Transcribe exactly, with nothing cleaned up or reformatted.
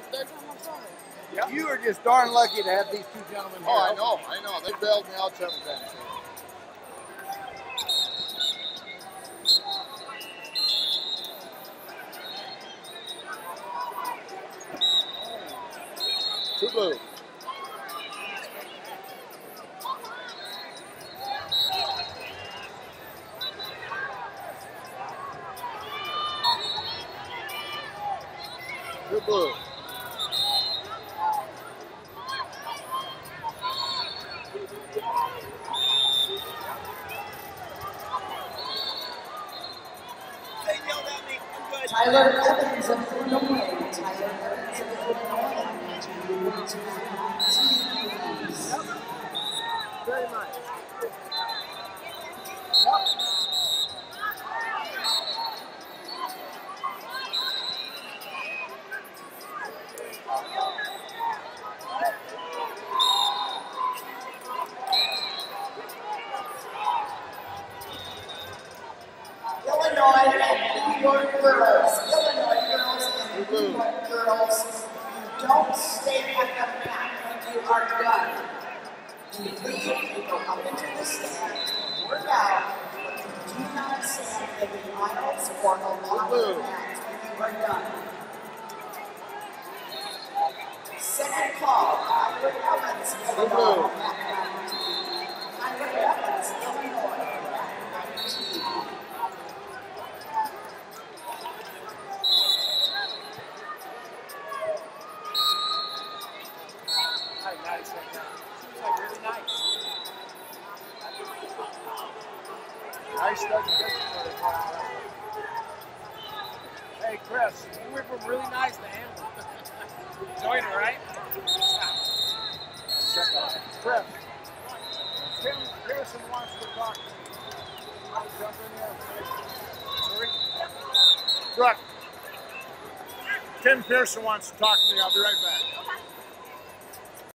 Yep. You are just darn lucky to have these two gentlemen here. Oh, I know, I know. They bailed me out several times. Two blue. Two blue. Tyler Evans of Illinois. Tyler Evans of Illinois. Very nice. Illinois and New York girls. Illinois girls and New York girls. You don't stay at the back when you are done. You leave, you go up into the stand, work out. Do not stand in the aisles or along the mat when you are done. Second call, Tyler Evans, Illinois. Tyler Evans, Illinois. Nice right now. Seems like really nice. Nice doesn't get you for the Hey Chris, you went from really nice to handle. Enjoyed it, right? Chris, Tim Pearson wants to talk to you. I'll jump in there. Sorry? Brooke, Tim Pearson wants to talk to me. I'll be right back.